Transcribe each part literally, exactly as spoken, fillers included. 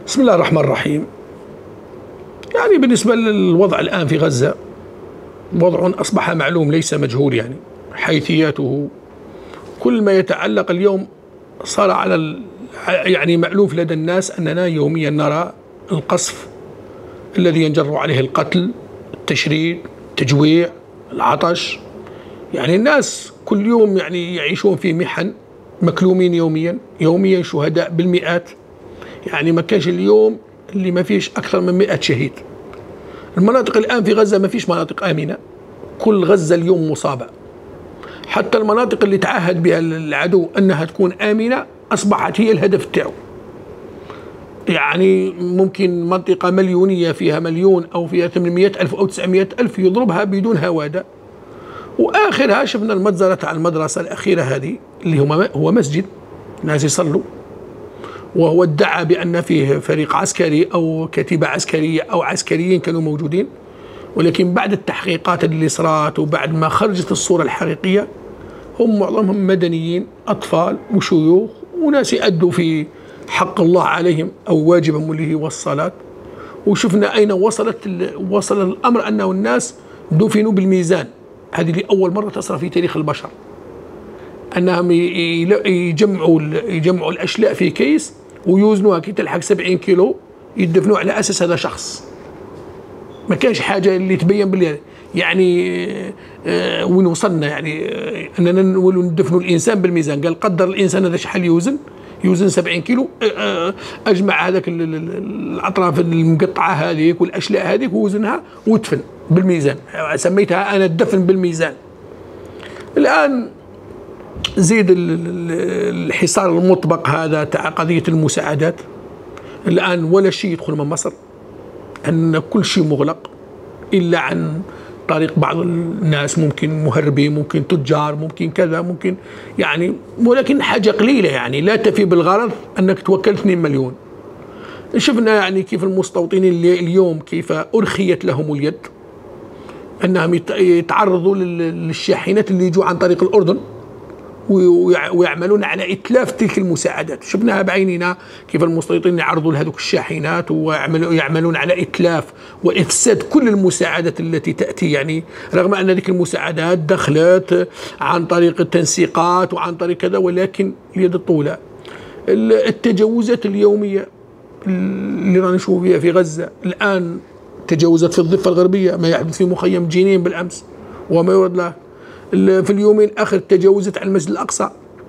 بسم الله الرحمن الرحيم. يعني بالنسبة للوضع الآن في غزة، وضع أصبح معلوم ليس مجهول، يعني حيثياته كل ما يتعلق اليوم صار على يعني مألوف لدى الناس أننا يوميا نرى القصف الذي ينجر عليه القتل، التشريد، التجويع، العطش. يعني الناس كل يوم يعني يعيشون في محن، مكلومين يوميا يوميا شهداء بالمئات. يعني ما كانش اليوم اللي ما فيش أكثر من مئة شهيد. المناطق الآن في غزة ما فيش مناطق آمنة، كل غزة اليوم مصابة. حتى المناطق اللي تعهد بها العدو أنها تكون آمنة أصبحت هي الهدف تاعو. يعني ممكن منطقة مليونية فيها مليون أو فيها ثمانمئة ألف أو تسعمئة ألف يضربها بدون هوادة. وآخرها شفنا المجزرة على المدرسة الأخيرة هذه اللي هو مسجد ناس يصلوا، وهو ادعى بأن فيه فريق عسكري أو كتيبة عسكرية أو عسكريين كانوا موجودين، ولكن بعد التحقيقات اللي صارت وبعد ما خرجت الصورة الحقيقية هم معظمهم مدنيين، أطفال وشيوخ وناس يأدوا في حق الله عليهم أو واجبهم اللي هو الصلاة. وشفنا أين وصلت وصل الأمر، أنه الناس دفنوا بالميزان. هذه لأول مرة تصرف في تاريخ البشر، أنهم يجمعوا يجمعوا الأشلاء في كيس ويوزنوها كي تلحق سبعين كيلو، يدفنوا على أساس هذا شخص. ما كانش حاجة اللي تبين باللي يعني آه وين وصلنا، يعني آه أننا نولوا ندفنوا الإنسان بالميزان. قال قدر الإنسان هذا شحال يوزن، يوزن سبعين كيلو، آه أجمع هذاك الأطراف المقطعة هذيك والأشلاء هذيك ووزنها ودفن بالميزان. سميتها أنا الدفن بالميزان. الآن زيد الحصار المطبق هذا تاع قضية المساعدات. الآن ولا شيء يدخل من مصر، أن كل شيء مغلق إلا عن طريق بعض الناس، ممكن مهربين، ممكن تجار، ممكن كذا، ممكن يعني، ولكن حاجة قليلة يعني لا تفي بالغرض أنك توكل اثنين مليون. شفنا يعني كيف المستوطنين اليوم كيف أرخيت لهم اليد، أنهم يتعرضوا للشاحنات اللي يجوا عن طريق الأردن ويعملون على إتلاف تلك المساعدات. شفناها بعيننا كيف المستوطنين يعرضوا لهذوك الشاحنات ويعملون على إتلاف وإفساد كل المساعدات التي تأتي، يعني رغم أن هذه المساعدات دخلت عن طريق التنسيقات وعن طريق كذا، ولكن اليد الطولة. التجاوزات اليومية اللي رانا نشوف فيها في غزة الآن، تجاوزات في الضفة الغربية، ما يحدث في مخيم جنين بالأمس وما يورد له. في اليومين الآخر تجاوزت على المسجد الأقصى.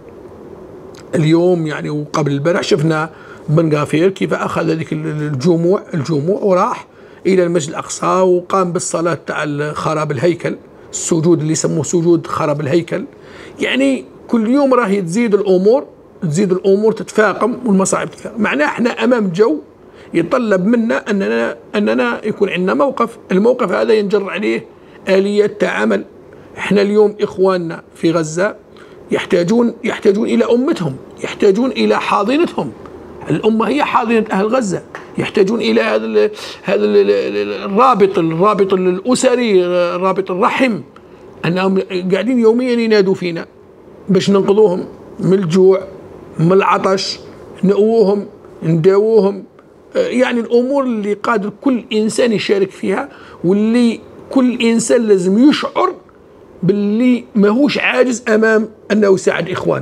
اليوم يعني وقبل البارح شفنا بن غافير كيف أخذ هذيك الجموع الجموع وراح إلى المسجد الأقصى وقام بالصلاة تاع خراب الهيكل، السجود اللي يسموه سجود خراب الهيكل. يعني كل يوم راهي تزيد الأمور تزيد الأمور تتفاقم والمصاعب تتفاقم. معناه احنا أمام جو يطلب منا أننا أننا يكون عندنا موقف. الموقف هذا ينجر عليه آليات عمل. احنا اليوم اخواننا في غزة يحتاجون يحتاجون الى امتهم، يحتاجون الى حاضنتهم. الامه هي حاضنه اهل غزة. يحتاجون الى هذا هذا الرابط الرابط الاسري، رابط الرحم، انهم قاعدين يوميا ينادوا فينا باش ننقذوهم من الجوع، من العطش، نقووهم، نداووهم. يعني الامور اللي قادر كل انسان يشارك فيها، واللي كل انسان لازم يشعر باللي ماهوش عاجز امام انه يساعد اخوان.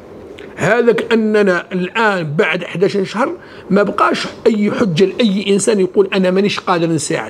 هذا كاننا الان بعد أحد عشر شهر ما بقاش اي حجه لاي انسان يقول انا مانيش قادر نساعد.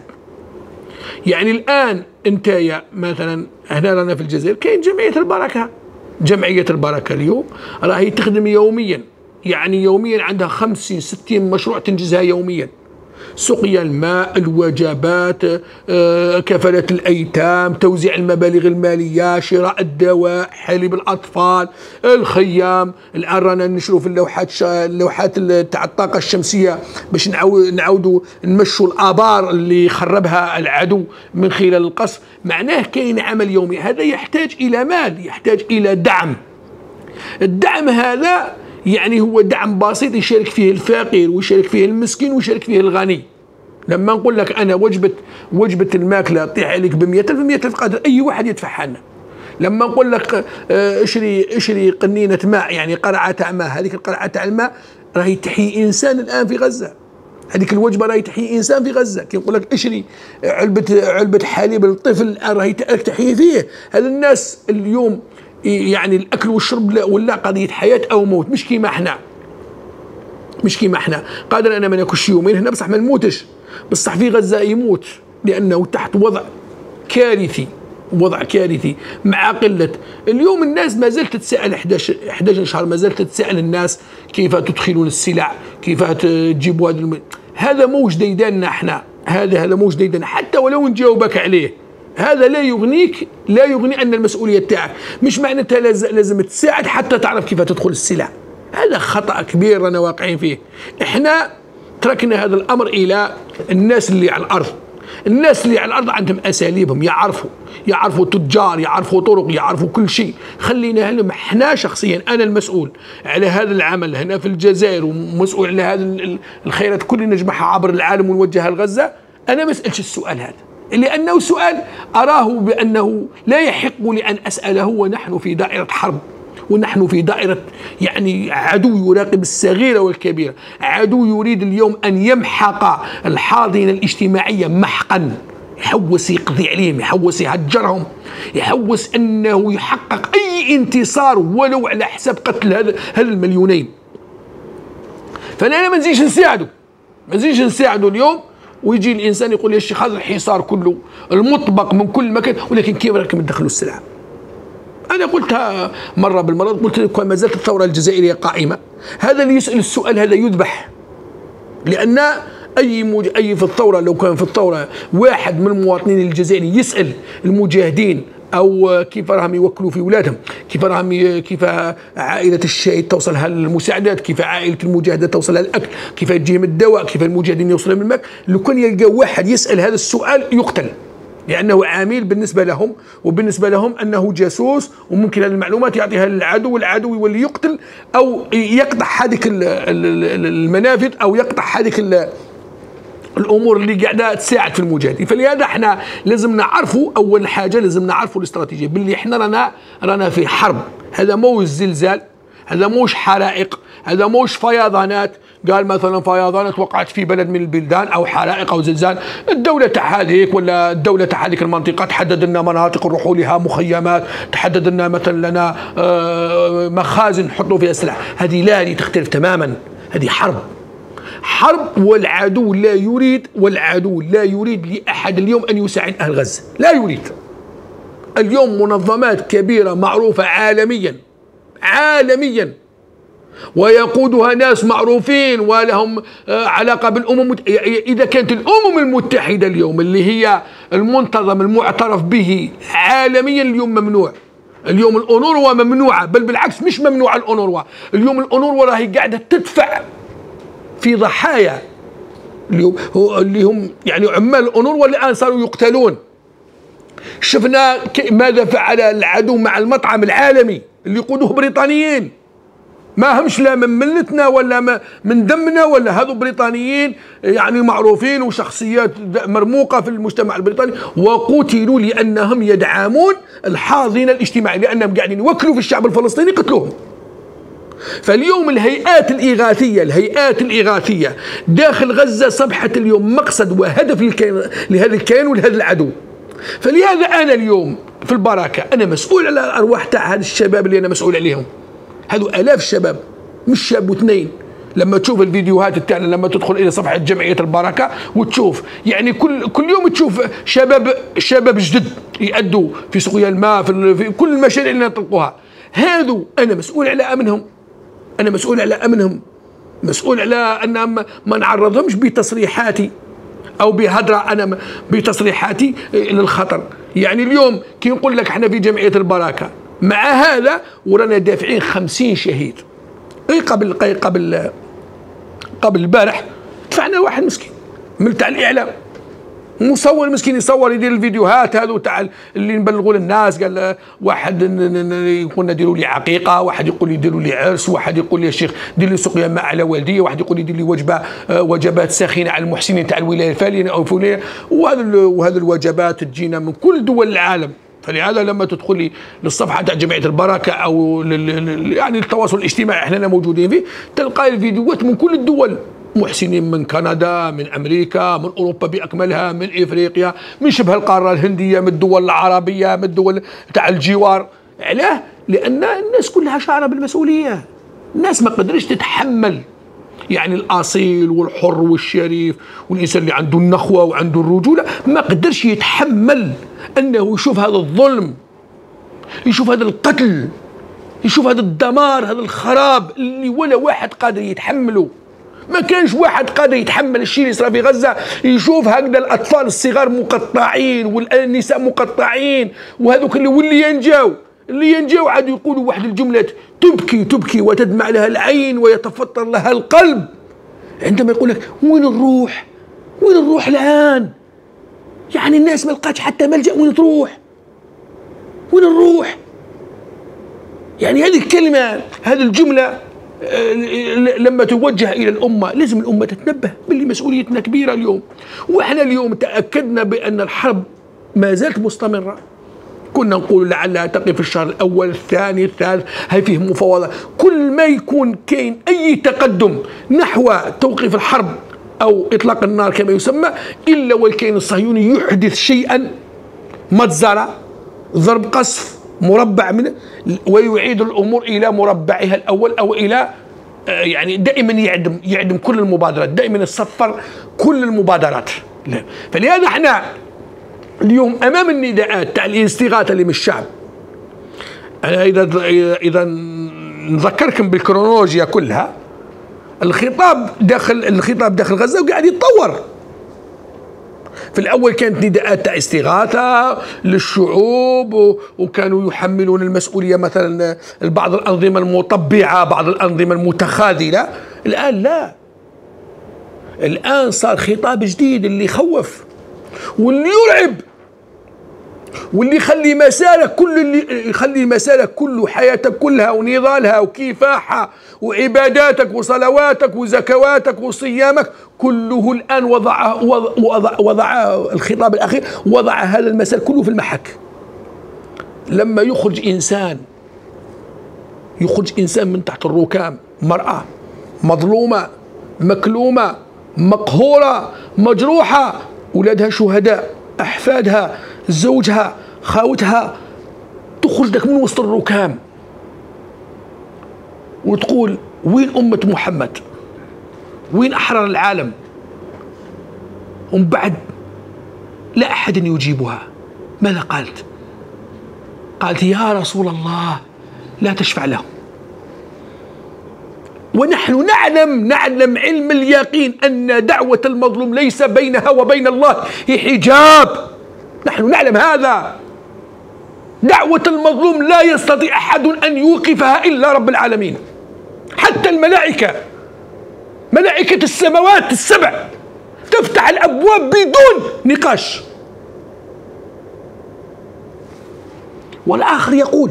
يعني الان انت مثلا هنا رانا في الجزائر كاين جمعيه البركه. جمعيه البركه اليوم راهي تخدم يوميا، يعني يوميا عندها خمسين ستين مشروع تنجزها يوميا. سقيا الماء، الوجبات، آه، كفالة الأيتام، توزيع المبالغ المالية، شراء الدواء، حليب الأطفال، الخيام. الآن رانا نشروا في اللوحات اللوحات تاع الطاقة الشمسية باش نعاودوا نمشوا الآبار اللي خربها العدو من خلال القصف. معناه كاين عمل يومي. هذا يحتاج إلى مال، يحتاج إلى دعم. الدعم هذا يعني هو دعم بسيط يشارك فيه الفقير ويشارك فيه المسكين ويشارك فيه الغني. لما نقول لك انا وجبه وجبه الماكله تطيح عليك ب مئة ألف، مئة ألف قادر اي واحد يدفعها لنا. لما نقول لك اشري اشري قنينه ماء، يعني قرعه تاع ماء، هذيك القرعه تاع الماء راهي تحيي انسان الان في غزه. هذيك الوجبه راهي تحيي انسان في غزه، كي نقول لك اشري علبه علبه حليب للطفل راهي تحيي فيه. هذا الناس اليوم يعني الاكل والشرب ولا قضيه حياه او موت، مش كيما احنا مش كيما احنا قادر انا ما ناكلش يومين هنا بصح ما نموتش، بصح في غزه يموت لانه تحت وضع كارثي، وضع كارثي مع قله. اليوم الناس ما زالت تتساءل، احد عشر شهر ما زالت تتساءل الناس كيف تدخلون السلع، كيف تجيبوا هذا الم... هذا موج ديداننا احنا، هذا هذا موج ديداننا، حتى ولو نجاوبك عليه هذا لا يغنيك، لا يغني ان المسؤوليه تاعك، مش معناتها لازم تساعد حتى تعرف كيف تدخل السلع. هذا خطأ كبير رانا واقعين فيه. احنا تركنا هذا الامر الى الناس اللي على الارض. الناس اللي على الارض عندهم اساليبهم، يعرفوا يعرفوا تجار، يعرفوا طرق، يعرفوا كل شيء. خلينا لهم احنا شخصيا، انا المسؤول على هذا العمل هنا في الجزائر ومسؤول على هذا الخيرات كل نجمعها عبر العالم ونوجهها لغزه، انا ما اسالش السؤال هذا لانه سؤال اراه بانه لا يحق لي ان اساله ونحن في دائره حرب، ونحن في دائرة يعني عدو يراقب الصغيرة والكبيرة، عدو يريد اليوم أن يمحق الحاضنة الاجتماعية محقا، يحوس يقضي عليهم، يحوس يهجرهم، يحوس أنه يحقق أي انتصار ولو على حساب قتل هذا هذا المليونين. فأنا ما نزيدش نساعده، ما نزيدش نساعده اليوم، ويجي الإنسان يقول يا شيخ هذا الحصار كله المطبق من كل مكان، ولكن كيف راكم تدخلوا السلعة؟ أنا قلتها مرة بالمرات، قلت لكم ما زالت الثورة الجزائرية قائمة، هذا اللي يسأل السؤال هذا يذبح، لأن أي موج... أي في الثورة لو كان في الثورة واحد من المواطنين الجزائريين يسأل المجاهدين أو كيف راهم يوكلوا في أولادهم، كيف راهم ي... كيف عائلة الشهيد توصلها المساعدات، كيف عائلة المجاهدة توصلها الأكل، كيف يجيهم الدواء، كيف المجاهدين يوصلهم الماء، لو كان يلقى واحد يسأل هذا السؤال يقتل، لأنه عامل بالنسبة لهم، وبالنسبة لهم أنه جاسوس، وممكن هذه المعلومات يعطيها للعدو والعدو يولي يقتل أو يقطع هذيك المنافذ أو يقطع هذيك الأمور اللي قاعدة تساعد في المجاهدين. فلهذا احنا لازم نعرفوا أول حاجة، لازم نعرفوا الاستراتيجية باللي احنا رانا رانا في حرب. هذا موش زلزال، هذا موش حرائق، هذا موش فيضانات. قال مثلا فيضانات وقعت في بلد من البلدان او حرائق او زلزال، الدوله تاع هذيك ولا الدوله تاع هذيك المنطقه تحدد لنا مناطق نروحوا لها، مخيمات، تحدد لنا مثلا لنا مخازن نحطوا فيها سلع. هذه لا، هذه تختلف تماما، هذه حرب. حرب، والعدو لا يريد، والعدو لا يريد لاحد اليوم ان يساعد اهل غزه، لا يريد. اليوم منظمات كبيره معروفه عالميا عالميا ويقودها ناس معروفين ولهم علاقة بالأمم. إذا كانت الأمم المتحدة اليوم اللي هي المنتظم المعترف به عالميا اليوم ممنوع، اليوم الأونروا ممنوعة، بل بالعكس مش ممنوعة الأونروا، اليوم الأونروا راهي قاعدة تدفع في ضحايا اليوم اللي هم يعني عمال الأونروا الآن صاروا يقتلون. شفنا ماذا فعل العدو مع المطعم العالمي اللي يقودوه بريطانيين، ما همش لا من ملتنا ولا من دمنا، ولا هذو بريطانيين يعني معروفين وشخصيات مرموقة في المجتمع البريطاني، وقتلوا لأنهم يدعمون الحاضنة الاجتماعية، لأنهم قاعدين يوكلوا في الشعب الفلسطيني قتلوهم. فاليوم الهيئات الإغاثية الهيئات الإغاثية داخل غزة صبحت اليوم مقصد وهدف لهذا الكيان ولهذا العدو. فلهذا أنا اليوم في البركة أنا مسؤول على الأرواح تاع هذا الشباب اللي أنا مسؤول عليهم، هذو آلاف الشباب مش شاب واثنين. لما تشوف الفيديوهات تاعنا، لما تدخل الى صفحه جمعيه البركه وتشوف يعني كل كل يوم تشوف شباب شباب جدد يأدوا في سقيا الماء في, في كل المشاريع اللي نطلقوها. هذو انا مسؤول على امنهم، انا مسؤول على امنهم، مسؤول على ان ما نعرضهمش بتصريحاتي او بهدره انا بتصريحاتي للخطر. يعني اليوم كي نقول لك احنا في جمعيه البركه مع هذا ورانا دافعين خمسين شهيد. اي قبل قبل قبل البارح دفعنا واحد مسكين من تاع الاعلام، مصور مسكين يصور يدير الفيديوهات هذو تاع اللي نبلغوا للناس. قال واحد يقول نديروا لي عقيقه، واحد يقول لي ديروا لي عرس، واحد يقول لي يا شيخ دير لي سقيا ماء على والديه، واحد يقول لي دير لي وجبه وجبات ساخنه على المحسنين تاع الولايه الفلانيه او الفلانيه. وهذا وهذه الوجبات تجينا من كل دول العالم. فلهذا لما تدخلي للصفحه تاع جمعيه البركه او يعني التواصل الاجتماعي احنا موجودين فيه، تلقاي الفيديوهات من كل الدول محسنين من كندا، من أمريكا، من أوروبا بأكملها، من إفريقيا، من شبه القارة الهندية، من الدول العربية، من الدول تاع الجوار. علاه؟ لأن الناس كلها شعر بالمسؤولية. الناس ما قدرش تتحمل، يعني الأصيل والحر والشريف والإنسان اللي عنده النخوة وعنده الرجولة ما قدرش يتحمل أنه يشوف هذا الظلم، يشوف هذا القتل، يشوف هذا الدمار، هذا الخراب اللي ولا واحد قادر يتحمله. ما كانش واحد قادر يتحمل الشيء اللي صار في غزة، يشوف هكذا الأطفال الصغار مقطعين والنساء مقطعين، وهذوك اللي واللي ينجاو اللي ينجاو عاد يقولوا واحد الجملة تبكي تبكي وتدمع لها العين ويتفطر لها القلب عندما يقول لك وين نروح؟ وين نروح الآن؟ يعني الناس ما لقاتش حتى ملجأ، وين تروح؟ وين نروح؟ يعني هذه الكلمة، هذه الجملة لما توجه إلى الأمة لازم الأمة تتنبه باللي مسؤوليتنا كبيرة اليوم. وإحنا اليوم تأكدنا بأن الحرب ما زالت مستمرة. كنا نقول لعلها تقف في الشهر الأول الثاني الثالث، هاي فيه مفاوضة. كل ما يكون كاين أي تقدم نحو توقيف الحرب أو إطلاق النار كما يسمى، إلا والكيان الصهيوني يحدث شيئا، مجزرة، ضرب قصف، مربع من، ويعيد الأمور إلى مربعها الأول أو إلى يعني دائما يعدم يعدم كل المبادرات، دائما يصفر كل المبادرات. فلهذا احنا اليوم امام النداءات تاع الاستغاثه اللي من الشعب. انا اذا اذا نذكركم بالكرونولوجيا كلها، الخطاب داخل الخطاب داخل غزه وقاعد يتطور. في الاول كانت نداءات تاع استغاثه للشعوب، وكانوا يحملون المسؤوليه مثلا بعض الانظمه المطبعه، بعض الانظمه المتخاذله. الان لا، الان صار خطاب جديد اللي يخوف واللي يرعب واللي يخلي مسارك كل اللي يخلي مسارك كله، حياتك كلها ونضالها وكفاحها وعباداتك وصلواتك وزكواتك وصيامك كله الآن وضع وضع, وضع الخطاب الأخير وضع هذا المسار كله في المحك. لما يخرج إنسان يخرج إنسان من تحت الركام، مرأة مظلومة مكلومة مقهورة مجروحة، أولادها شهداء، أحفادها، زوجها، خاوتها، تخرج لك من وسط الركام وتقول وين أمة محمد؟ وين أحرار العالم؟ ومن بعد لا أحد يجيبها. ماذا قالت؟ قالت يا رسول الله لا تشفع لهم. ونحن نعلم نعلم علم اليقين أن دعوة المظلوم ليس بينها وبين الله حجاب. نحن نعلم هذا. دعوة المظلوم لا يستطيع أحد أن يوقفها إلا رب العالمين. حتى الملائكة، ملائكة السماوات السبع تفتح الأبواب بدون نقاش. والآخر يقول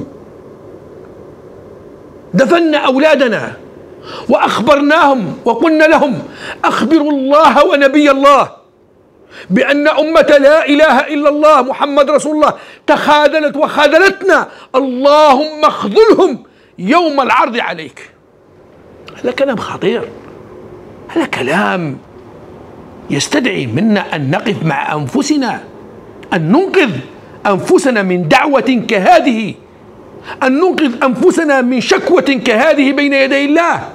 دفنا أولادنا وأخبرناهم وقلنا لهم أخبروا الله ونبي الله بأن أمة لا إله إلا الله محمد رسول الله تخاذلت وخاذلتنا، اللهم اخذلهم يوم العرض عليك. هذا كلام خطير، هذا كلام يستدعي منا أن نقف مع أنفسنا، أن ننقذ أنفسنا من دعوة كهذه، أن ننقذ أنفسنا من شكوة كهذه بين يدي الله.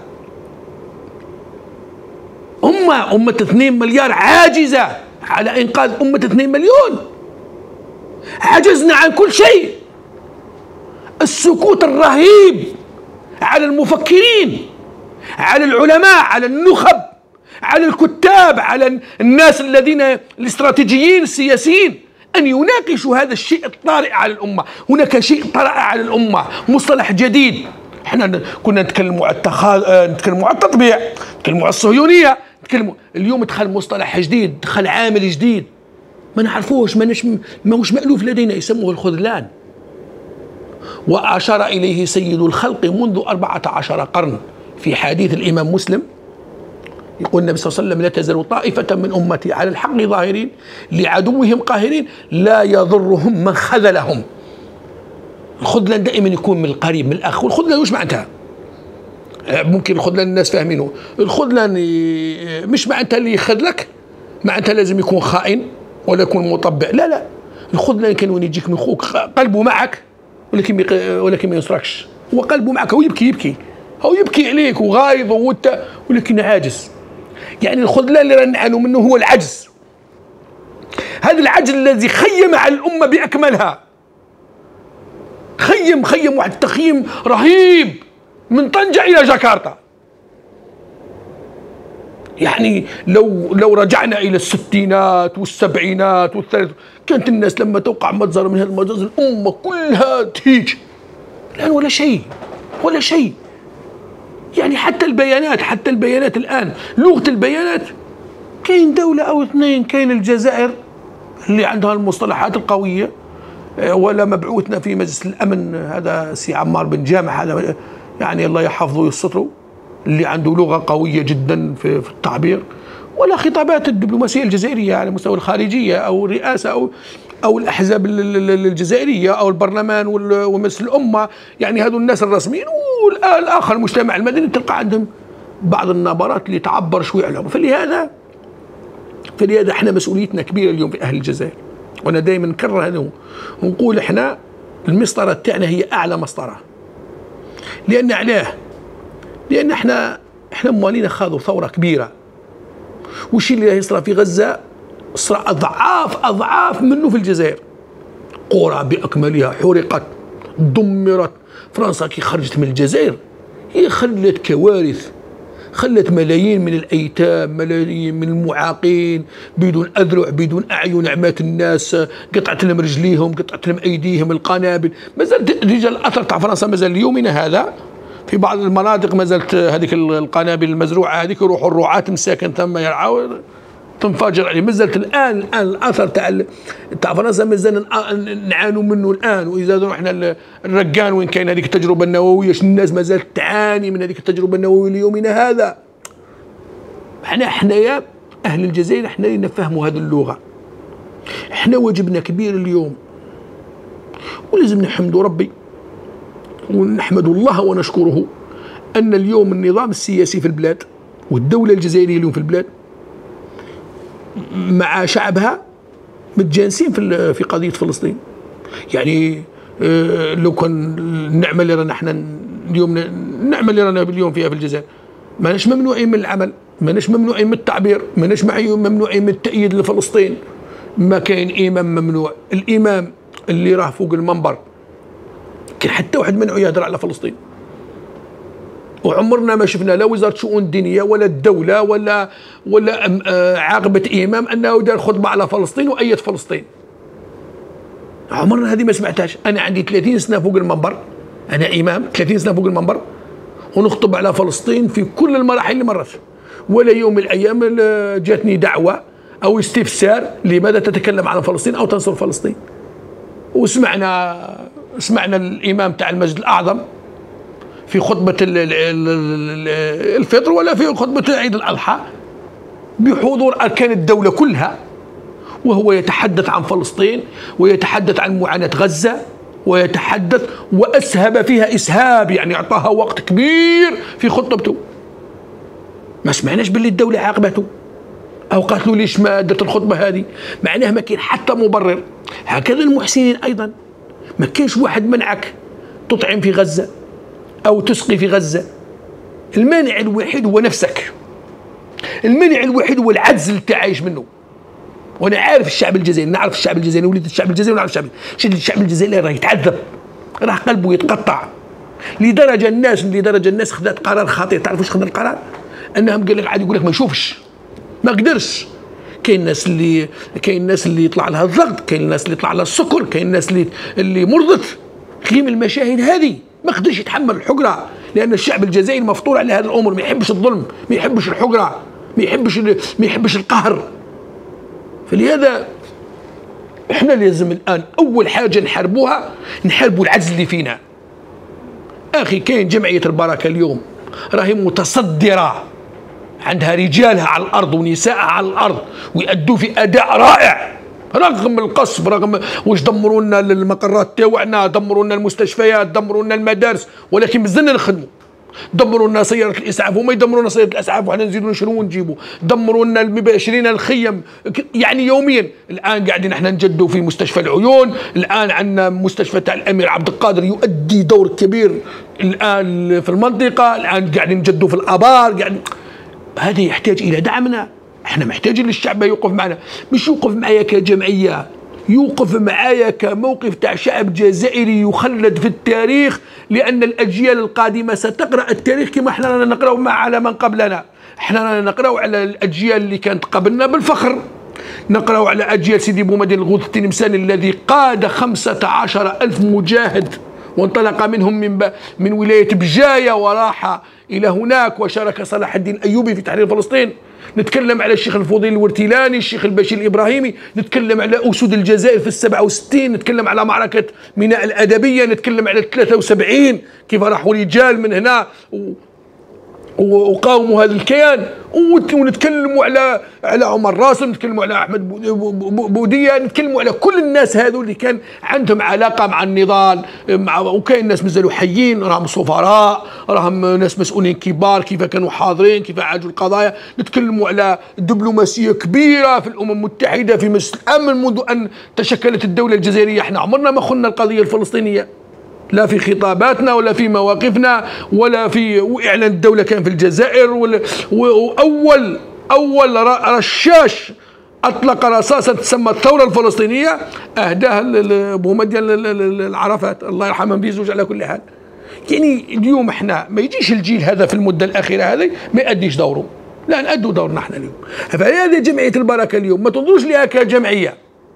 أمة أمة اثنين مليار عاجزة على إنقاذ أمة اثنين مليون. عجزنا عن كل شيء. السكوت الرهيب على المفكرين، على العلماء، على النخب، على الكتاب، على الناس الذين الاستراتيجيين السياسيين أن يناقشوا هذا الشيء الطارئ على الأمة. هناك شيء طرأ على الأمة، مصطلح جديد. احنا كنا نتكلموا على التخاذ، نتكلموا على التطبيع، نتكلموا على الصهيونية، نتكلموا اليوم دخل مصطلح جديد، دخل عامل جديد ما نعرفوش، ما ماهوش مألوف لدينا، يسموه الخذلان. وأشار إليه سيد الخلق منذ أربعة عشر قرن في حديث الإمام مسلم، يقول النبي صلى الله عليه وسلم لا تزال طائفة من أمتي على الحق ظاهرين لعدوهم قاهرين لا يضرهم من خذلهم. الخذلان دائما يكون من القريب، من الأخ. والخذلان وش معناتها؟ ممكن الخذلان الناس فاهمينه، الخذلان مش معناتها اللي يخذلك معناتها لازم يكون خائن ولا يكون مطبع، لا لا، الخذلان كان وين يجيك من خوك قلبه معك ولكن ولكن ما ينصركش، هو قلبه معك، هو يبكي يبكي هو يبكي عليك وغايظ وانت ولكن عاجز. يعني الخذلان اللي رانا نعانوا منه هو العجز، هذا العجز الذي خيم على الأمة بأكملها، خيم خيم واحد التخييم رهيب من طنجة إلى جاكرتا. يعني لو لو رجعنا إلى الستينات والسبعينات والثلاث كانت الناس لما توقع مجزرة من هذا المجزر الأمة كلها تهيج. الآن ولا شيء ولا شيء. يعني حتى البيانات حتى البيانات الآن لغة البيانات، كاين دولة أو اثنين، كاين الجزائر اللي عندها المصطلحات القوية، ولا مبعوثنا في مجلس الأمن هذا سي عمار بن جامع، هذا يعني الله يحفظه ويستره، اللي عنده لغة قوية جدا في, في التعبير، ولا خطابات الدبلوماسية الجزائرية على مستوى الخارجية أو الرئاسة أو أو الأحزاب الجزائرية أو البرلمان ومجلس الأمة، يعني هذو الناس الرسميين، والآخر المجتمع المدني تلقى عندهم بعض النبرات اللي تعبر شوي عليهم. فلهذا فلهذا احنا مسؤوليتنا كبيرة اليوم في أهل الجزائر، وأنا دائما نكرر هذا ونقول احنا المسطرة تاعنا هي أعلى مسطرة. لأن علاه؟ لأن احنا احنا موالينا خاضوا ثورة كبيرة، والشيء اللي يصرى في غزة صرا أضعاف أضعاف منه في الجزائر. قرى بأكملها حرقت، دمرت. فرنسا كي خرجت من الجزائر هي خلت كوارث، خلت ملايين من الأيتام، ملايين من المعاقين بدون أذرع بدون أعين، عمات الناس، قطعت لهم رجليهم، قطعت لهم أيديهم، القنابل. مازال رجال الأثر تاع فرنسا مازال ليومنا هذا في بعض المناطق ما زالت هذيك القنابل المزروعة هذيك، يروحوا الرعاة مساكن ثم يرعوا تنفجر عليه. ما زالت الآن الآن الأثر تاع تاع فرنسا مازال نعانوا منه الآن. وإذا رحنا الرقان وين كاين هذيك التجربة النووية، الناس ما زالت تعاني من هذيك التجربة النووية ليومنا هذا. احنا حنايا أهل الجزائر احنا اللي نفهموا هذه اللغة، احنا واجبنا كبير اليوم، ولازم نحمدوا ربي ونحمد الله ونشكره أن اليوم النظام السياسي في البلاد والدولة الجزائرية اليوم في البلاد مع شعبها متجانسين في في قضية فلسطين. يعني اه لو كان النعمة اللي رانا احنا اليوم النعمة اللي رانا اليوم فيها في الجزائر، ماناش ممنوعين من العمل، ماناش ممنوعين من التعبير، ماناش ممنوعين من التأييد لفلسطين. ما كاين إمام ممنوع، الإمام اللي راه فوق المنبر كان حتى واحد منعه يهدر على فلسطين. وعمرنا ما شفنا لا وزارة شؤون دينية ولا الدولة ولا ولا عاقبة إمام أنه دار خطبة على فلسطين وأيد فلسطين. عمرنا هذه ما سمعتهاش. أنا عندي ثلاثين سنة فوق المنبر، أنا إمام ثلاثين سنة فوق المنبر ونخطب على فلسطين في كل المراحل اللي مرت، ولا يوم من الأيام جاتني دعوة أو استفسار لماذا تتكلم عن فلسطين أو تنصر فلسطين. وسمعنا سمعنا الإمام تاع المسجد الأعظم في خطبة الفطر ولا في خطبة عيد الأضحى بحضور أركان الدولة كلها، وهو يتحدث عن فلسطين ويتحدث عن معاناة غزة ويتحدث وأسهب فيها إسهاب، يعني أعطاها وقت كبير في خطبته. ما سمعناش باللي الدولة عاقبته أو قالت له ليش ما درت الخطبة هذه، معناه ما كاين حتى مبرر. هكذا المحسنين أيضا، ما كاينش واحد منعك تطعم في غزة أو تسقي في غزة. المانع الوحيد هو نفسك، المانع الوحيد هو العجز اللي تعايش منه. وأنا عارف الشعب الجزائري، نعرف الشعب الجزائري، وليد الشعب الجزائري ونعرف الشعب الشعب الجزائري راه يتعذب، راه قلبه يتقطع لدرجة الناس لدرجة الناس خذت قرار خطير. تعرف واش خذ القرار؟ أنهم قال لك عاد يقول لك ما يشوفش، ما قدرش. كاين الناس اللي كاين الناس اللي يطلع لها الضغط، كاين الناس اللي يطلع لها السكر، كاين الناس اللي اللي مرضت. كي من المشاهد هذه ما قدرش يتحمل الحقره، لان الشعب الجزائري مفطور على هذه الامور، ما يحبش الظلم، ما يحبش الحقره، ما يحبش ما يحبش القهر. فلهذا احنا لازم الان اول حاجه نحاربوها، نحاربوا العجز اللي فينا. اخي كاين جمعيه البركه اليوم راهي متصدره، عندها رجالها على الارض ونسائها على الارض ويأدوا في اداء رائع رغم القصف، رغم واش دمروا لنا المقرات تاعنا، دمروا لنا المستشفيات، دمروا لنا المدارس، ولكن مازلنا نخدموا دمروا لنا سيارة الإسعاف، وما يدمروا لنا سيارة الإسعاف وحنا نزيدوا نشرو ونجيبوا، دمروا لنا المباشرين الخيم، يعني يوميا. الآن قاعدين احنا نجدوا في مستشفى العيون، الآن عندنا مستشفى تاع الأمير عبد القادر يؤدي دور كبير الآن في المنطقة، الآن قاعدين نجدوا في الآبار، قاعدين. هذا يحتاج إلى دعمنا، احنا محتاجين للشعب يوقف معنا، مش يوقف معايا كجمعية، يوقف معايا كموقف تاع شعب جزائري يخلد في التاريخ، لأن الأجيال القادمة ستقرأ التاريخ كما احنا رانا نقرأه مع على من قبلنا. احنا رانا نقرأه على الأجيال اللي كانت قبلنا بالفخر، نقرأه على أجيال سيدي بومدين الغوث التلمساني الذي قاد خمسة عشر ألف مجاهد وانطلق منهم من من ولاية بجاية وراح إلى هناك وشارك صلاح الدين الأيوبي في تحرير فلسطين. نتكلم على الشيخ الفضيل الورتيلاني، الشيخ البشير الإبراهيمي، نتكلم على أسود الجزائر في السبعة وستين، نتكلم على معركة ميناء الأدبية، نتكلم على الثلاثة وسبعين كيف راحوا رجال من هنا وقاوموا هذا الكيان، ونتكلموا على على عمر راسم، نتكلموا على احمد بوديه، نتكلموا على كل الناس هذو اللي كان عندهم علاقه مع النضال، مع وكاين ناس مازالوا حيين، راهم سفراء، راهم ناس مسؤولين كبار كيف كانوا حاضرين، كيف عالجوا القضايا. نتكلموا على دبلوماسيه كبيره في الامم المتحده في مجلس الامن منذ ان تشكلت الدوله الجزائريه. احنا عمرنا ما خلنا القضيه الفلسطينيه، لا في خطاباتنا ولا في مواقفنا ولا في إعلان الدولة كان في الجزائر. وأول أول رشاش أطلق رصاصة تسمى الثورة الفلسطينية أهداها بومدين العرفات الله يرحمه بيزوج على كل حال. يعني اليوم احنا ما يجيش الجيل هذا في المدة الأخيرة هذه ما يأديش دوره، لا نأدوا دورنا احنا اليوم. فهذه جمعية البركة اليوم ما تنظرش لها كجمعية،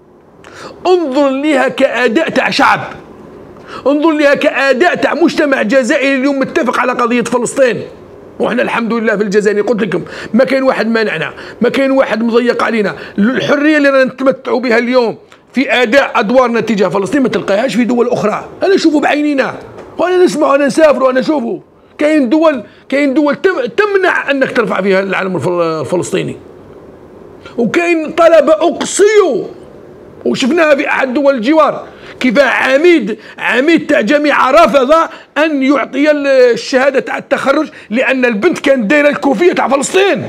انظر لها كأداء تاع شعب، انظر لها كأداء تاع مجتمع جزائري اليوم متفق على قضية فلسطين. واحنا الحمد لله في الجزائر قلت لكم ما كاين واحد مانعنا، ما كاين واحد مضيق علينا. الحرية اللي رانا نتمتعوا بها اليوم في أداء أدوارنا تجاه فلسطين ما تلقاهاش في دول أخرى. أنا نشوفه بعينينا وأنا نسمع وأنا نسافر وأنا نشوفه. كاين دول كاين دول تمنع أنك ترفع فيها العلم الفلسطيني، وكاين طلبة أقصيوا وشفناها في أحد دول الجوار كيف عميد عميد تاع جامعة رفض أن يعطي الشهادة تاع التخرج لأن البنت كانت دايرة الكوفية تاع فلسطين.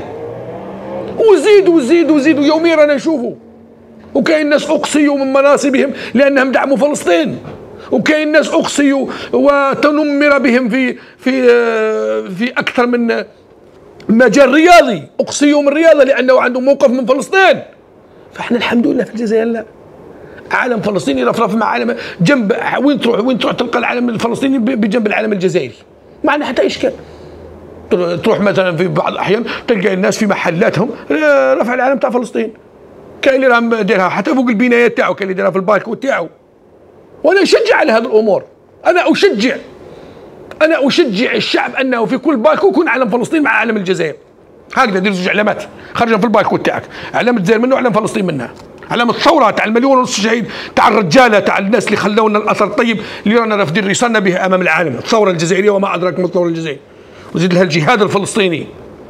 وزيد وزيد وزيد يوميا رانا نشوفوا. وكاين ناس أقصيوا من مناصبهم لأنهم دعموا فلسطين، وكاين ناس أقصيوا وتنمر بهم في في في أكثر من مجال رياضي، أقصيوا من الرياضة لأنه عنده موقف من فلسطين. فاحنا الحمد لله في الجزائر لا، عالم فلسطيني رفرف مع عالم جنب، وين تروح وين تروح تلقى العالم الفلسطيني بجنب العالم الجزائري، ما عندنا حتى اشكال. تروح مثلا في بعض الاحيان تلقى الناس في محلاتهم رفع العالم تاع فلسطين، كاين اللي راهم دايرها حتى فوق البنايات تاعو، كاين اللي دايرها في البالكو تاعو. وانا اشجع على هذه الامور، انا اشجع انا اشجع الشعب انه في كل بالكو يكون علم فلسطين مع علم الجزائر. هكذا دير زوج علامات خارجه في البالكو تاعك، علامه الجزائر منه وعلم فلسطين منها، علامة الثورة تاع المليون ونص شهيد تاع الرجالة تاع الناس اللي خلونا الأثر الطيب اللي رانا رافدين رسالنا به أمام العالم، الثورة الجزائرية وما أدراك ما الثورة الجزائرية، وزيد لها الجهاد الفلسطيني.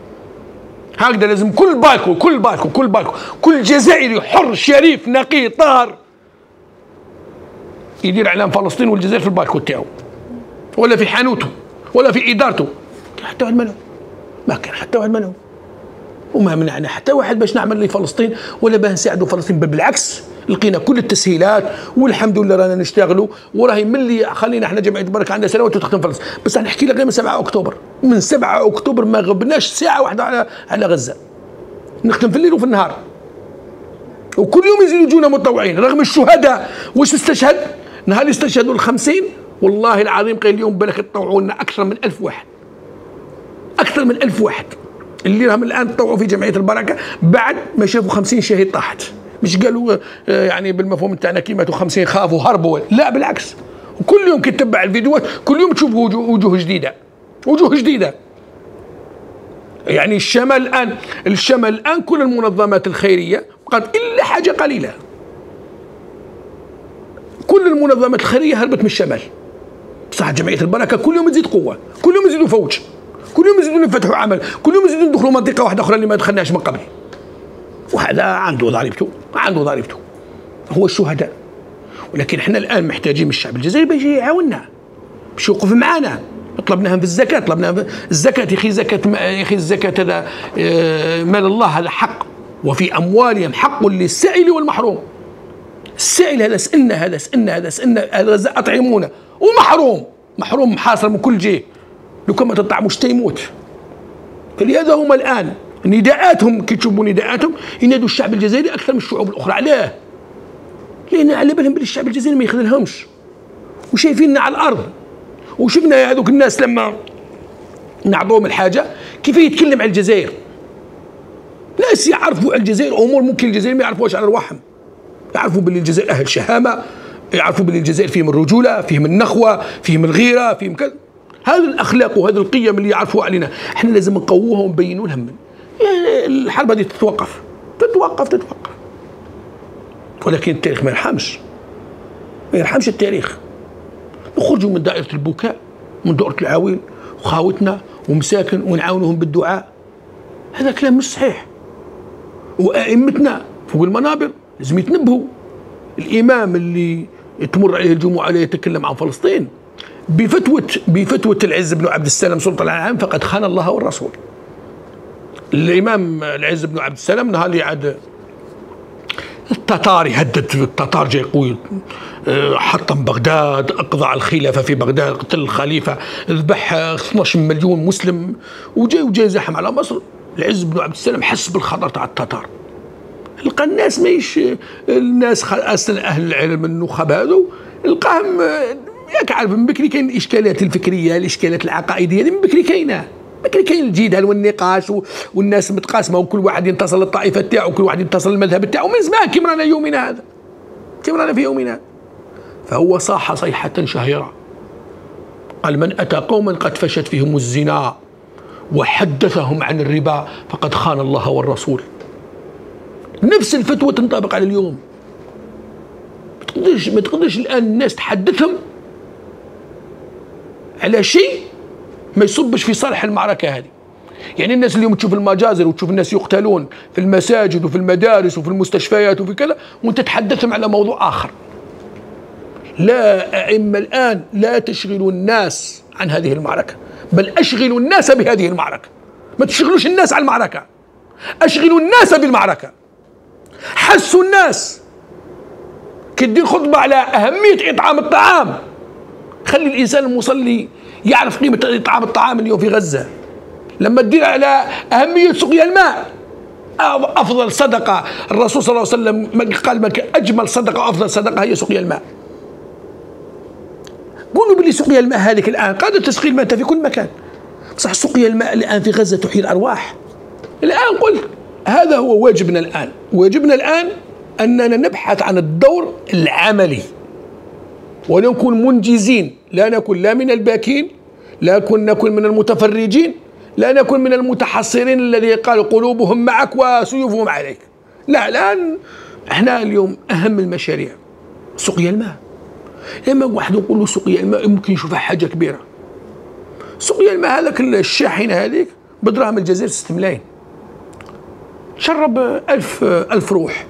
هكذا لازم كل بالكو كل بالكو كل بالكو كل جزائري حر شريف نقي طاهر يدير إعلام فلسطين والجزائر في البالكو تاعو ولا في حانوته ولا في إدارته. حتى واحد منهم ما كان، حتى واحد منهم، وما منعنا حتى واحد باش نعمل لفلسطين ولا باه نساعدوا فلسطين، بل بالعكس لقينا كل التسهيلات والحمد لله رانا نشتغلوا. وراهي ملي خلينا احنا جمعيه البركه عندنا سنوات وتخدم فلسطين، بس نحكي لك غير من سبعة اكتوبر، من سبعة اكتوبر ما غبناش ساعه واحده على على غزه، نخدم في الليل وفي النهار، وكل يوم يزيدوا يجونا متطوعين رغم الشهداء. واش استشهد؟ نهار اللي استشهدوا الخمسين والله العظيم قال اليوم بالك تطوعوا لنا اكثر من ألف واحد، اكثر من ألف واحد اللي راهم الان تطوعوا في جمعيه البركه بعد ما شافوا خمسين شهيد طاحت. مش قالوا يعني بالمفهوم تاعنا كي ماتوا خمسين خافوا هربوا، لا بالعكس. وكل يوم كي تتبع الفيديوهات كل يوم تشوف وجوه, وجوه جديده وجوه جديده. يعني الشمال الان الشمال الان كل المنظمات الخيريه قالت الا حاجه قليله، كل المنظمات الخيريه هربت من الشمال. بصح جمعيه البركه كل يوم تزيد قوه، كل يوم يزيدوا فوج، كل يوم يزيدوا يفتحوا عمل، كل يوم يزيدوا يدخلوا منطقه واحده اخرى اللي ما دخلناش من قبل. وهذا عنده ضريبته عنده ضريبته هو الشهداء. ولكن احنا الان محتاجين من الشعب الجزائري باش يعاوننا، باش يوقف معنا، طلبناها في الزكاة، طلبناها في الزكاة. يا أخي زكاة، يا أخي الزكاة هذا مال الله، هذا حق، وفي أموالهم حق للسائل والمحروم. السائل هذا سألنا، هذا سألنا، هذا سألنا، هذا أطعمونا، ومحروم، محروم محاصر من كل جهة، لو كان ما تطعموش تيموت. فلهذا هم الآن نداءاتهم، كي تشوفوا نداءاتهم ينادوا الشعب الجزائري أكثر من الشعوب الأخرى. علاه؟ لأن على بالهم بلي الشعب الجزائري ما يخذلهمش، وشايفيننا على الأرض. وشفنا هذوك الناس لما نعطوهم الحاجة كيف يتكلم على الجزائر. ناس يعرفوا على الجزائر أمور ممكن الجزائر ما يعرفوهاش على رواحهم. يعرفوا باللي الجزائر أهل شهامة، يعرفوا باللي الجزائر فيهم الرجولة، فيهم النخوة، فيهم الغيرة، فيهم كذا. هذه الأخلاق وهذه القيم اللي يعرفوها علينا، احنا لازم نقووها ونبينوا لهم. يعني الحرب هذه تتوقف تتوقف تتوقف ولكن التاريخ ما يرحمش، ما يرحمش التاريخ. نخرجوا من دائرة البكاء، من دائرة العويل وخاوتنا ومساكن ونعاونهم بالدعاء، هذا كلام مش صحيح. وأئمتنا فوق المنابر لازم يتنبهوا. الإمام اللي تمر عليه الجمعة لا يتكلم عن فلسطين بفتوى بفتوى العز بن عبد السلام سلطان العام فقد خان الله والرسول. الإمام العز بن عبد السلام نهار اللي عاد التتار يهدد، التتار جاي يقول حطم بغداد، أقضى على الخلافة في بغداد، قتل الخليفة، ذبح اثناش مليون مسلم، وجاي وجاي زحم على مصر. العز بن عبد السلام حس بالخطر تاع التتار، لقى الناس ماهيش الناس اصلا اهل العلم النخب هذو، لقاهم ياك عارف من بكري كاين الاشكالات الفكريه، الاشكالات العقائديه من بكري كاينه، بكري كاين الجدال والنقاش والناس متقاسمه وكل واحد ينتصر للطائفه تاعو وكل واحد ينتصر للمذهب تاعو من زمان كيما رانا يومنا هذا، كيما رانا في يومنا. فهو صاح صيحه شهيره قال: من اتى قوما قد فشت فيهم الزنا وحدثهم عن الربا فقد خان الله والرسول. نفس الفتوى تنطبق على اليوم. ما تقدرش ما تقدرش الان الناس تحدثهم على شيء ما يصبش في صالح المعركه هذه. يعني الناس اليوم تشوف المجازر وتشوف الناس يقتلون في المساجد وفي المدارس وفي المستشفيات وفي كذا، وانت تحدثهم على موضوع اخر. لا أئمة الان لا تشغلوا الناس عن هذه المعركه، بل اشغلوا الناس بهذه المعركه. ما تشغلوش الناس عن المعركه، اشغلوا الناس بالمعركه. حسوا الناس كي تدير خطبه على اهميه اطعام الطعام، خلي الانسان المصلي يعرف قيمه اطعام الطعام اليوم في غزه. لما تدير على اهميه سقيا الماء، افضل صدقه الرسول صلى الله عليه وسلم قال: ما اجمل صدقه وافضل صدقه هي سقيا الماء. قولوا باللي سقيا الماء هذيك الان قادر تسقي الماء في كل مكان، بصح سقيا الماء الان في غزه تحيي الارواح. الان قلت هذا هو واجبنا الآن. واجبنا الآن أننا نبحث عن الدور العملي ونكون منجزين، لا نكون لا من الباكين، لا نكون من المتفرجين، لا نكون من المتحصرين الذي قال قلوبهم معك وسيوفهم عليك. لا، الآن احنا اليوم أهم المشاريع سقيا الماء. لما واحد يقول له سقيا الماء ممكن يشوفها حاجة كبيرة. سقيا الماء هذاك الشاحنة هذيك بدراهم الجزائر ستة ملايين، شرب ألف ألف روح.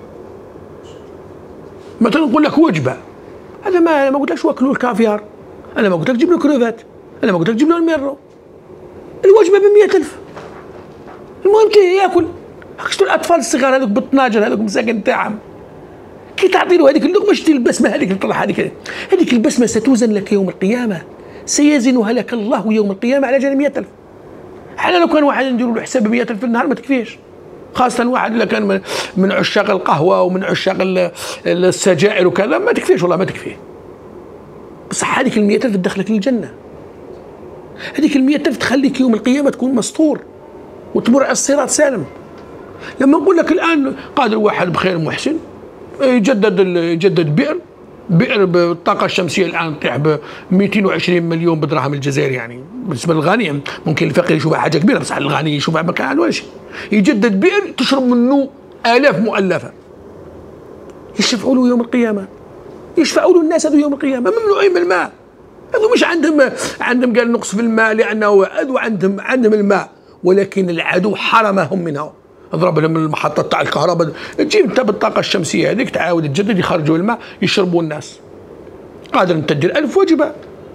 مثلا نقول لك وجبة، هذا ما ما قلت لكش واكلوا الكافيار، أنا ما قلت لك جيب له كروفات، أنا ما قلت لك جيب له الميرو. الوجبة بمئة ألف، المهم كي ياكل. شفتوا الأطفال الصغار هذوك بالطناجر هذوك مساكن تاعهم، كي تعطي له هذيك اللقمة شتي البسمة هذيك اللي طلع هذيك هذيك البسمة ستوزن لك يوم القيامة، سيزنها لك الله يوم القيامة على جال مئة ألف. حنا لو كان واحد نديروا له حساب مئة ألف في النهار ما تكفيش، خاصة واحد اللي كان من عشاق القهوة ومن عشاق السجائر وكذا ما تكفيش، والله ما تكفيه. بصح هذيك المئة ألف تدخلك للجنة، هذيك المئة ألف تخليك يوم القيامة تكون مستور وتمر على الصراط سالم. لما نقول لك الآن قادر واحد بخير محسن يجدد يجدد بئر بئر بالطاقة الشمسية الآن تطيح ب مئتين وعشرين مليون بدراهم الجزائر. يعني بالنسبة للغني ممكن الفقير يشوفها حاجة كبيرة، بصح الغني يشوفها ما كان ولا شيء. يجدد بئر تشرب منه آلاف مؤلفة، يشفعوا له يوم القيامة، يشفعوا له الناس هذو يوم القيامة ممنوعين من الماء. هذو مش عندهم عندهم قال نقص في الماء لأنه هذو عندهم عندهم الماء، ولكن العدو حرمهم منها. اضرب لهم المحطة تاع الكهرباء، تجيب انت بالطاقة الشمسية هذيك تعاود تجدد، يخرجوا الماء يشربوا الناس. قادر انت دير ألف وجبة،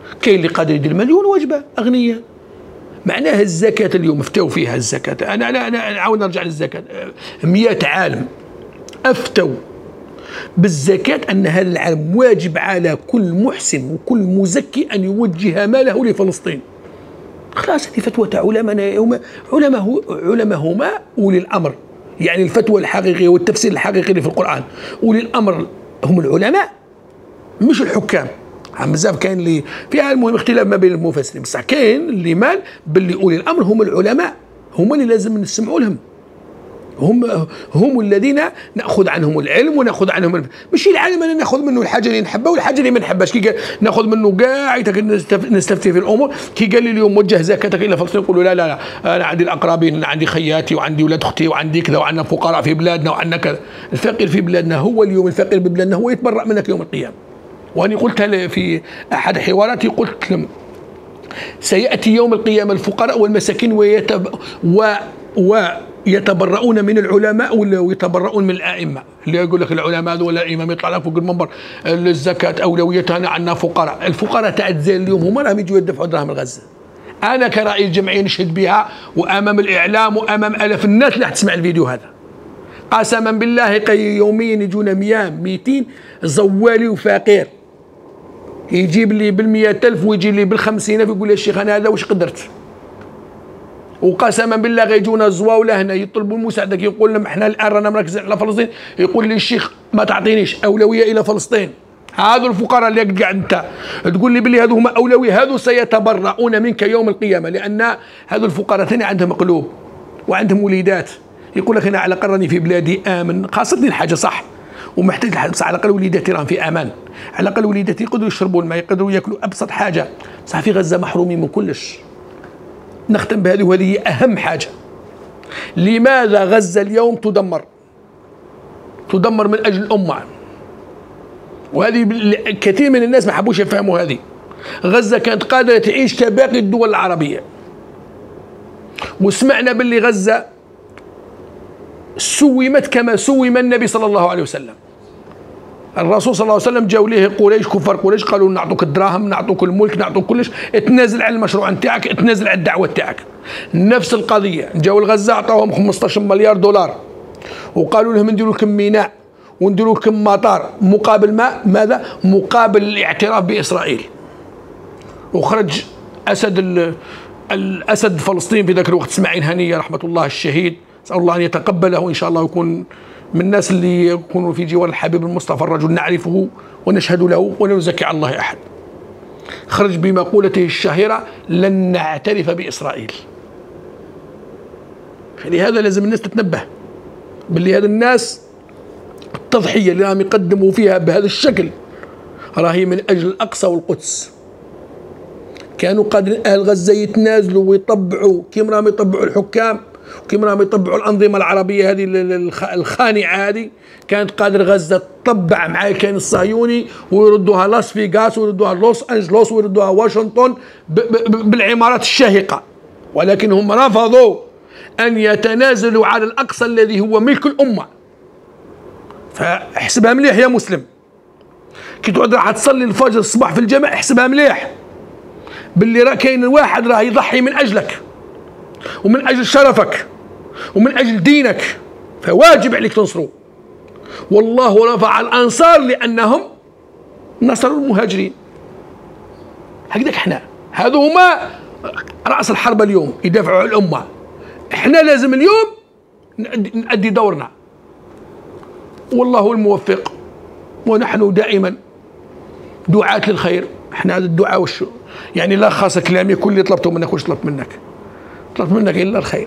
كاين اللي قادر يدير مليون وجبة أغنياء. معناها الزكاة اليوم افتوا فيها الزكاة. أنا أنا أنا نعاود نرجع للزكاة. مئة عالم أفتوا بالزكاة أن هذا العام واجب على كل محسن وكل مزكي أن يوجه ماله لفلسطين. خلاص هذه فتوى تاع علماء علماء علماء هما أولي الأمر، يعني الفتوى الحقيقية والتفسير الحقيقي في القرآن أولي الأمر هم العلماء مش الحكام. بزاف كاين اللي فيها المهم اختلاف ما بين المفسرين، بصح كاين اللي مال باللي أولي الأمر هم العلماء، هم اللي لازم نسمعوا لهم، هم هم الذين ناخذ عنهم العلم وناخذ عنهم ماشي العالم انا ناخذ منه الحاجه اللي نحبها والحاجه اللي ما نحبهاش. كي ناخذ منه كاع نستفتي في الامور. كي قال لي اليوم وجه زكاتك الى فلسطين نقول له لا لا لا انا عندي الاقربين، انا عندي خياتي وعندي ولاد اختي وعندي كذا وعندنا فقراء في بلادنا وعندنا كذا. الفقير في بلادنا هو اليوم الفقير ببلادنا هو يتبرأ منك يوم القيامه. واني قلتها في احد حواراتي قلت لهم سياتي يوم القيامه الفقراء والمساكين ويتب و و يتبرؤون من العلماء ولا يتبرؤون من الائمه. اللي يقول لك العلماء ولا الامام يطلع لك فوق المنبر الزكاه اولويتها عندنا فقراء. الفقراء تاع الجزائر اليوم هما راهم يجوا يدفعوا دراهم لغزه. انا كرئيس جمعيه نشهد بها وامام الاعلام وامام الاف الناس اللي تسمع الفيديو هذا. قسما بالله يوميا يجونا مئة مئتين زوالي وفقير يجيب لي بالمئة ألف ويجي لي بالخمسين ألف يقول لي الشيخ انا هذا واش قدرت. وقسما بالله غيجونا الزواوله هنا يطلبوا المساعده يقول لهم احنا الان رانا مركزين على فلسطين، يقول لي الشيخ ما تعطينيش اولويه الى فلسطين. هذو الفقراء اللي قاعد انت تقول لي باللي هذو هما اولويه، هذو سيتبرؤون منك يوم القيامه، لان هذو الفقراء ثاني عندهم قلوب وعندهم وليدات. يقول لك انا على الاقل راني في بلادي امن، خاصتني الحاجه صح ومحتاج الحاجه بصح على الاقل وليداتي راهم في امان، على الاقل وليداتي يقدروا يشربوا الماء يقدروا ياكلوا ابسط حاجه. بصح في غزه محرومين من كلش. نختم بهذه وهذه أهم حاجة. لماذا غزة اليوم تدمر؟ تدمر من أجل الأمة، وهذه كثير من الناس ما حبوش يفهموا هذه. غزة كانت قادرة تعيش كباقي الدول العربية، وسمعنا باللي غزة سومت كما سوم النبي صلى الله عليه وسلم. الرسول صلى الله عليه وسلم جاوا ليه قريش كفار قريش قالوا نعطوك الدراهم نعطوك الملك نعطوك كلش، اتنازل على المشروع نتاعك اتنازل على الدعوه نتاعك. نفس القضيه جاوا الغزه عطاوهم خمسطاش مليار دولار وقالوا لهم نديروا لكم ميناء ونديروا لكم مطار مقابل ما ماذا؟ مقابل الاعتراف باسرائيل. وخرج اسد الاسد فلسطين في ذاك الوقت اسماعيل هنيه رحمه الله الشهيد، نسال الله ان يتقبله وان شاء الله يكون من الناس اللي يكونوا في جوار الحبيب المصطفى، الرجل نعرفه ونشهد له ولا نزكي على الله احد. خرج بمقولته الشهيره لن نعترف باسرائيل. فلهذا لازم الناس تتنبه باللي هذا الناس التضحيه اللي راهم يقدموا فيها بهذا الشكل راهي من اجل الاقصى والقدس. كانوا قادرين اهل غزه يتنازلوا ويطبعوا كيما راهم يطبعوا الحكام وكيما راهم يطبعوا الانظمه العربيه هذه الخانعه هذه. كانت قادر غزه تطبع مع الكيان الصهيوني ويردوها لاس فيغاس ويردوها لوس انجلوس ويردوها واشنطن بالعمارات الشاهقه، ولكن هم رفضوا ان يتنازلوا على الاقصى الذي هو ملك الامه. فاحسبها مليح يا مسلم، كي تعود راح تصلي الفجر الصباح في الجامع احسبها مليح باللي راه كاين واحد راه يضحي من اجلك ومن اجل شرفك ومن اجل دينك، فواجب عليك تنصروا. والله رفع الانصار لانهم نصروا المهاجرين. هكذاك احنا هذو هما راس الحرب اليوم يدافعوا عن الامه. احنا لازم اليوم نؤدي دورنا والله الموفق، ونحن دائما دعاة للخير. احنا هذا الدعاء وش يعني لا خاص كلامي كل اللي طلبته منك وش طلبت منك؟ طلبت منك الا الخير،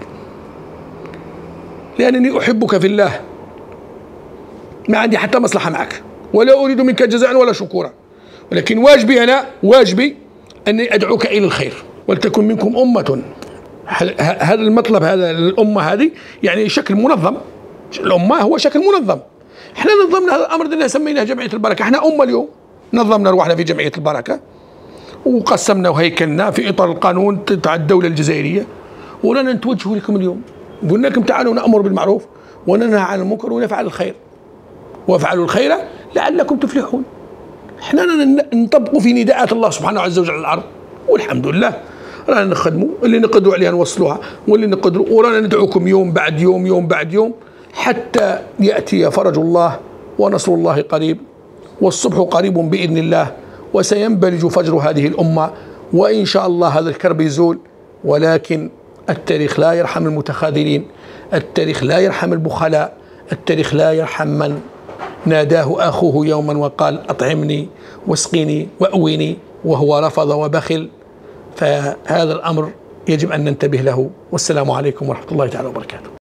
لانني احبك في الله، ما عندي حتى مصلحه معك ولا اريد منك جزاء ولا شكورا، ولكن واجبي انا واجبي اني ادعوك الى الخير. ولتكن منكم امه، هذا المطلب هذا الامه هذه يعني شكل منظم. الامه هو شكل منظم. احنا نظمنا هذا الامر اللي سميناه جمعيه البركه. احنا امه اليوم نظمنا روحنا في جمعيه البركه وقسمنا وهيكلنا في اطار القانون تاع الدوله الجزائريه، ورانا نتوجهوا لكم اليوم. قلنا لكم تعالوا نامر بالمعروف وننهى عن المنكر ونفعل الخير، وافعلوا الخير لعلكم تفلحون. احنا نطبقوا في نداءات الله سبحانه عز وجل على الأرض، والحمد لله رانا نخدموا اللي نقدروا عليها نوصلوها، واللي نقدروا، ورانا ندعوكم يوم بعد يوم يوم بعد يوم حتى يأتي فرج الله ونصر الله قريب، والصبح قريب بإذن الله، وسينبلج فجر هذه الأمة، وإن شاء الله هذا الكرب يزول. ولكن التاريخ لا يرحم المتخاذلين، التاريخ لا يرحم البخلاء، التاريخ لا يرحم من ناداه أخوه يوما وقال أطعمني واسقني وأويني وهو رفض وبخل. فهذا الأمر يجب أن ننتبه له. والسلام عليكم ورحمة الله تعالى وبركاته.